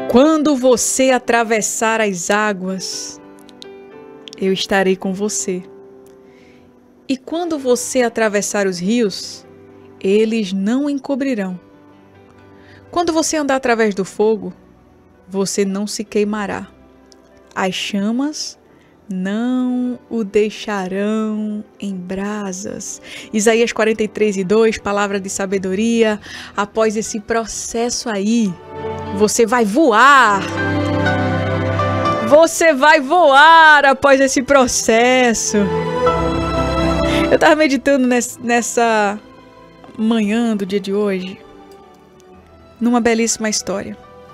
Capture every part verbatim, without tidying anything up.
Quando você atravessar as águas, eu estarei com você. E quando você atravessar os rios, eles não encobrirão. Quando você andar através do fogo, você não se queimará. As chamas não o deixarão em brasas. Isaías quarenta e três e dois, palavra de sabedoria. Após esse processo aí, você vai voar. Você vai voar após esse processo. Eu estava meditando nessa manhã do dia de hoje, numa belíssima história.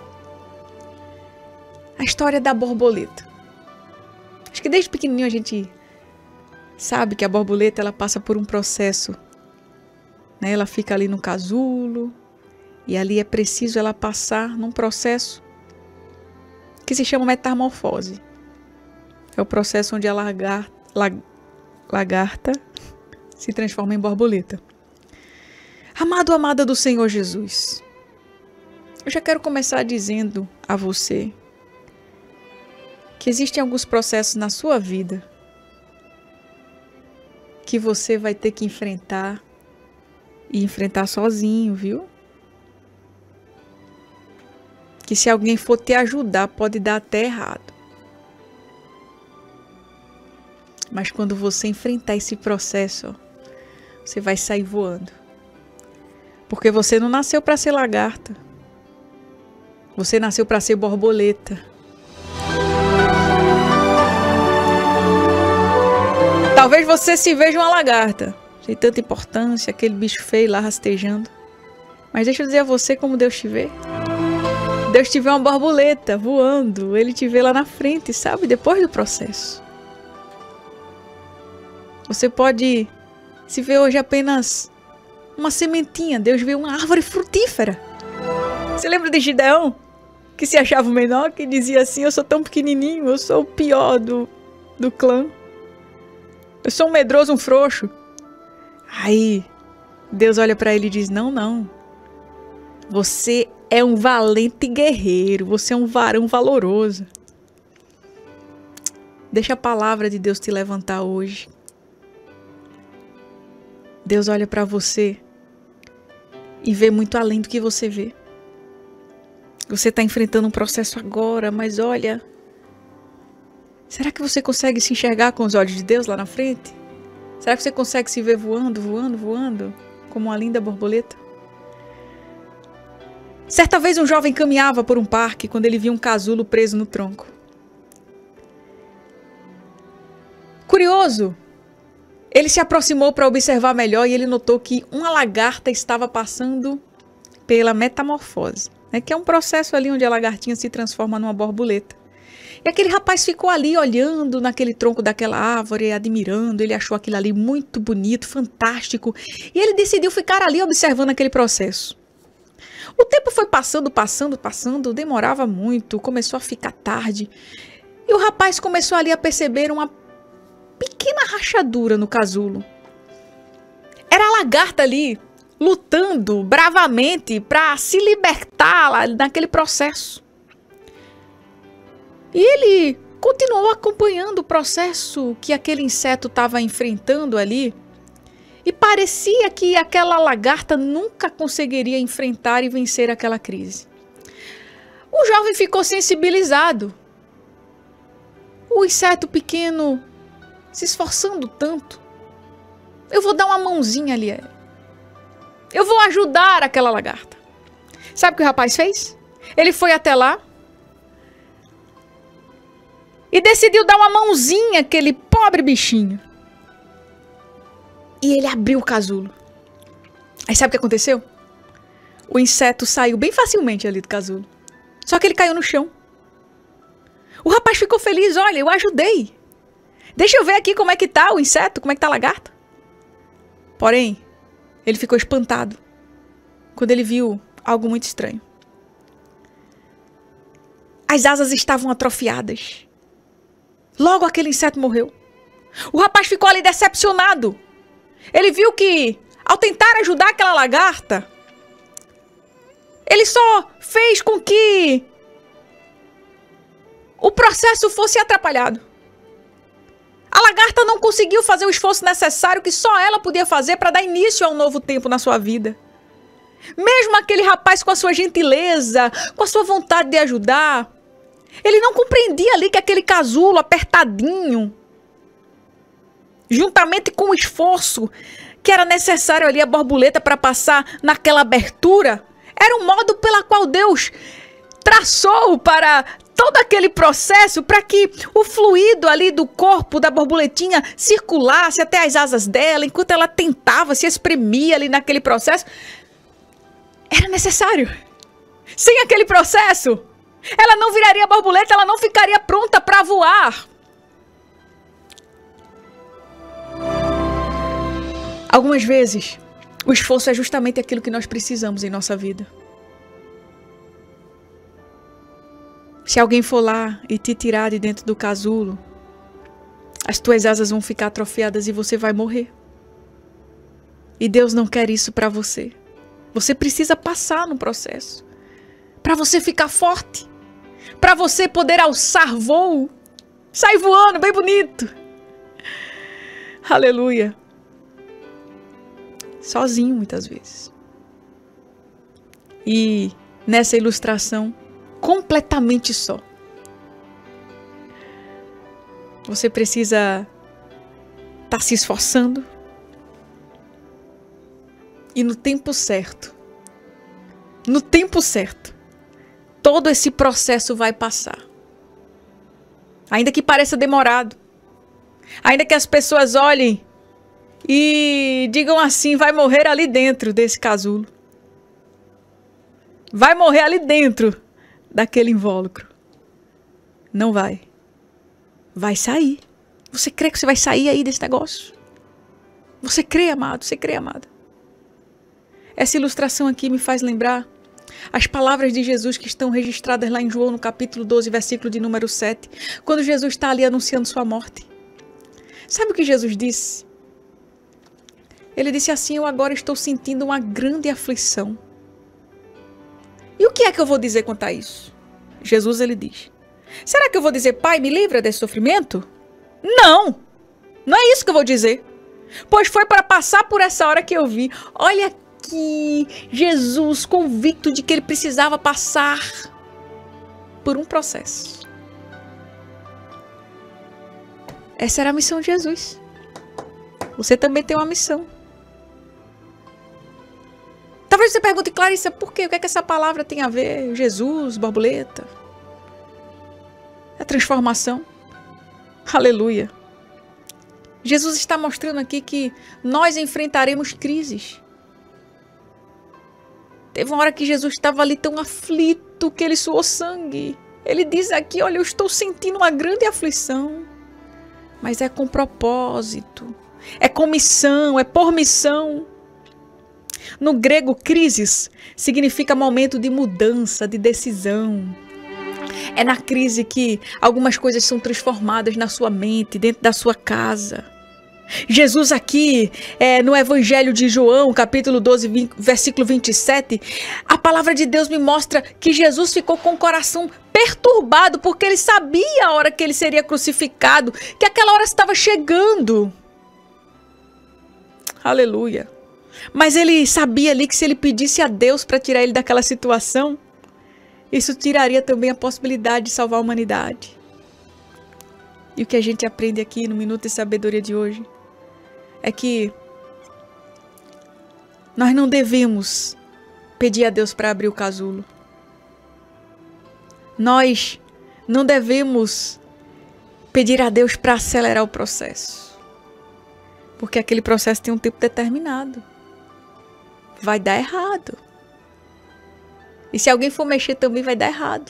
A história da borboleta. Acho que desde pequenininho a gente sabe que a borboleta ela passa por um processo, né? Ela fica ali no casulo e ali é preciso ela passar num processo que se chama metamorfose. É o processo onde a lagar, lag, lagarta se transforma em borboleta. Amado, amada do Senhor Jesus, eu já quero começar dizendo a você que existem alguns processos na sua vida que você vai ter que enfrentar e enfrentar sozinho, viu? Que se alguém for te ajudar, pode dar até errado. Mas quando você enfrentar esse processo, você vai sair voando. Porque você não nasceu para ser lagarta. Você nasceu para ser borboleta. Talvez você se veja uma lagarta, sem tanta importância, aquele bicho feio lá rastejando. Mas deixa eu dizer a você como Deus te vê. Deus te vê uma borboleta voando, Ele te vê lá na frente, sabe? Depois do processo. Você pode se ver hoje apenas uma sementinha, Deus vê uma árvore frutífera. Você lembra de Gideão? Que se achava o menor, que dizia assim, eu sou tão pequenininho, eu sou o pior do, do clã. Eu sou um medroso, um frouxo. Aí, Deus olha para ele e diz, não, não. Você é um valente guerreiro, você é um varão valoroso. Deixa a palavra de Deus te levantar hoje. Deus olha para você e vê muito além do que você vê. Você está enfrentando um processo agora, mas olha... Será que você consegue se enxergar com os olhos de Deus lá na frente? Será que você consegue se ver voando, voando, voando, como uma linda borboleta? Certa vez um jovem caminhava por um parque quando ele viu um casulo preso no tronco. Curioso, ele se aproximou para observar melhor e ele notou que uma lagarta estava passando pela metamorfose, né, que é um processo ali onde a lagartinha se transforma numa borboleta. E aquele rapaz ficou ali olhando naquele tronco daquela árvore, admirando, ele achou aquilo ali muito bonito, fantástico, e ele decidiu ficar ali observando aquele processo. O tempo foi passando, passando, passando, demorava muito, começou a ficar tarde, e o rapaz começou ali a perceber uma pequena rachadura no casulo. Era a lagarta ali, lutando bravamente para se libertar lá naquele processo. E ele continuou acompanhando o processo que aquele inseto estava enfrentando ali. E parecia que aquela lagarta nunca conseguiria enfrentar e vencer aquela crise. O jovem ficou sensibilizado. O inseto pequeno se esforçando tanto. Eu vou dar uma mãozinha ali. Eu vou ajudar aquela lagarta. Sabe o que o rapaz fez? Ele foi até lá. E decidiu dar uma mãozinha àquele pobre bichinho. E ele abriu o casulo. Aí sabe o que aconteceu? O inseto saiu bem facilmente ali do casulo. Só que ele caiu no chão. O rapaz ficou feliz. Olha, eu ajudei. Deixa eu ver aqui como é que tá o inseto, como é que tá a lagarta. Porém, ele ficou espantado quando ele viu algo muito estranho. As asas estavam atrofiadas. Logo aquele inseto morreu. O rapaz ficou ali decepcionado. Ele viu que, ao tentar ajudar aquela lagarta, ele só fez com que o processo fosse atrapalhado. A lagarta não conseguiu fazer o esforço necessário que só ela podia fazer para dar início a um novo tempo na sua vida. Mesmo aquele rapaz com a sua gentileza, com a sua vontade de ajudar, ele não compreendia ali que aquele casulo apertadinho, juntamente com o esforço que era necessário ali a borboleta para passar naquela abertura, era um modo pela qual Deus traçou para todo aquele processo para que o fluido ali do corpo da borboletinha circulasse até as asas dela, enquanto ela tentava, se espremia ali naquele processo. Era necessário. Sem aquele processo, ela não viraria borboleta, ela não ficaria pronta para voar. Algumas vezes, o esforço é justamente aquilo que nós precisamos em nossa vida. Se alguém for lá e te tirar de dentro do casulo, as tuas asas vão ficar atrofiadas e você vai morrer. E Deus não quer isso para você. Você precisa passar no processo. Para você ficar forte. Para você poder alçar voo. Sair voando bem bonito. Aleluia. Sozinho muitas vezes. E nessa ilustração, completamente só. Você precisa estar se esforçando. E no tempo certo, no tempo certo, todo esse processo vai passar. Ainda que pareça demorado. Ainda que as pessoas olhem e digam assim, vai morrer ali dentro desse casulo. Vai morrer ali dentro daquele invólucro. Não vai. Vai sair. Você crê que você vai sair aí desse negócio? Você crê, amado? Você crê, amada? Essa ilustração aqui me faz lembrar as palavras de Jesus que estão registradas lá em João, no capítulo doze, versículo de número sete, quando Jesus está ali anunciando sua morte. Sabe o que Jesus disse? Ele disse assim, eu agora estou sentindo uma grande aflição. E o que é que eu vou dizer quanto a isso? Jesus, ele diz, será que eu vou dizer, Pai, me livra desse sofrimento? Não! Não é isso que eu vou dizer. Pois foi para passar por essa hora que eu vi. Olha que Jesus, convicto de que ele precisava passar por um processo. Essa era a missão de Jesus. Você também tem uma missão. Talvez você pergunte, Clarissa, por quê? O que é que essa palavra tem a ver? Jesus, borboleta? É transformação. Aleluia. Jesus está mostrando aqui que nós enfrentaremos crises. Teve uma hora que Jesus estava ali tão aflito que ele suou sangue. Ele diz aqui, olha, eu estou sentindo uma grande aflição. Mas é com propósito. É com missão, é por missão. No grego, crises significa momento de mudança, de decisão. É na crise que algumas coisas são transformadas na sua mente, dentro da sua casa. Jesus aqui, é, no Evangelho de João, capítulo doze, vinte, versículo vinte e sete, a palavra de Deus me mostra que Jesus ficou com o coração perturbado, porque ele sabia a hora que ele seria crucificado, que aquela hora estava chegando. Aleluia. Mas ele sabia ali que se ele pedisse a Deus para tirar ele daquela situação, isso tiraria também a possibilidade de salvar a humanidade. E o que a gente aprende aqui no Minuto de Sabedoria de hoje é que nós não devemos pedir a Deus para abrir o casulo. Nós não devemos pedir a Deus para acelerar o processo. Porque aquele processo tem um tempo determinado. Vai dar errado. E se alguém for mexer também vai dar errado.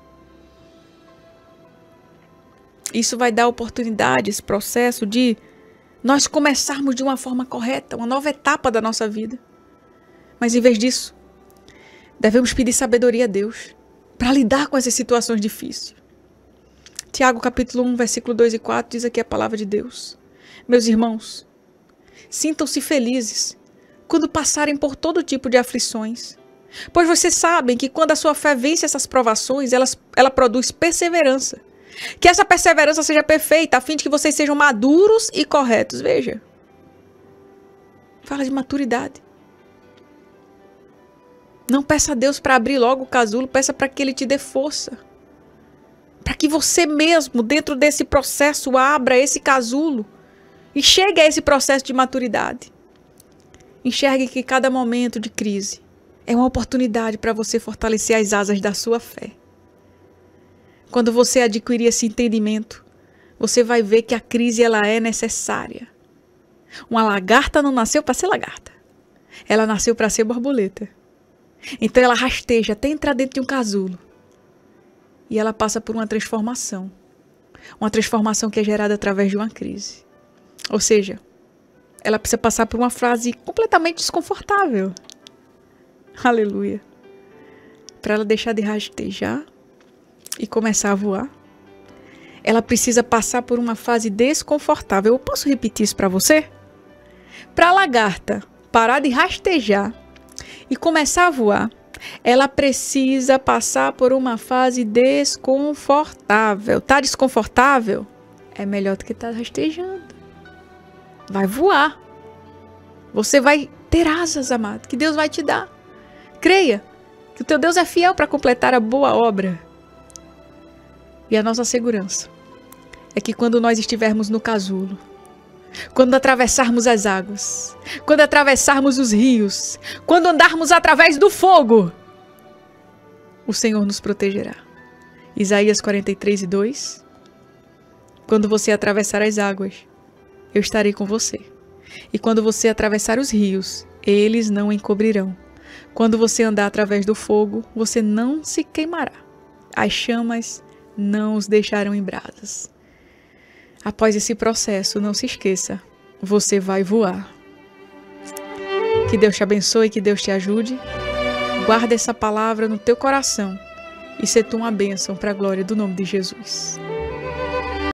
Isso vai dar oportunidade, esse processo de nós começarmos de uma forma correta, uma nova etapa da nossa vida. Mas em vez disso, devemos pedir sabedoria a Deus para lidar com essas situações difíceis. Tiago capítulo um, versículo dois e quatro diz aqui a palavra de Deus. Meus irmãos, sintam-se felizes quando passarem por todo tipo de aflições. Pois vocês sabem que quando a sua fé vence essas provações, ela, ela produz perseverança. Que essa perseverança seja perfeita, a fim de que vocês sejam maduros e corretos. Veja. Fala de maturidade. Não peça a Deus para abrir logo o casulo, peça para que Ele te dê força. Para que você mesmo, dentro desse processo, abra esse casulo e chegue a esse processo de maturidade. Enxergue que cada momento de crise é uma oportunidade para você fortalecer as asas da sua fé. Quando você adquirir esse entendimento, você vai ver que a crise ela é necessária. Uma lagarta não nasceu para ser lagarta. Ela nasceu para ser borboleta. Então ela rasteja até entrar dentro de um casulo. E ela passa por uma transformação. Uma transformação que é gerada através de uma crise. Ou seja, ela precisa passar por uma fase completamente desconfortável. Aleluia. Para ela deixar de rastejar e começar a voar. Ela precisa passar por uma fase desconfortável. Eu posso repetir isso para você? Para a lagarta parar de rastejar e começar a voar, ela precisa passar por uma fase desconfortável. Tá desconfortável? É melhor do que tá rastejando. Vai voar. Você vai ter asas, amado, que Deus vai te dar. Creia que o teu Deus é fiel para completar a boa obra. E a nossa segurança é que quando nós estivermos no casulo, quando atravessarmos as águas, quando atravessarmos os rios, quando andarmos através do fogo, o Senhor nos protegerá. Isaías quarenta e três, dois. Quando você atravessar as águas, eu estarei com você. E quando você atravessar os rios, eles não encobrirão. Quando você andar através do fogo, você não se queimará. As chamas não os deixarão em brasas. Após esse processo, não se esqueça, você vai voar. Que Deus te abençoe, que Deus te ajude. Guarda essa palavra no teu coração e se tu uma bênção para a glória do nome de Jesus.